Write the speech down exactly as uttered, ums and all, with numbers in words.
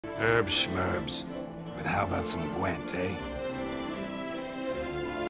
Herbs, schmerbs. But how about some Gwent, eh?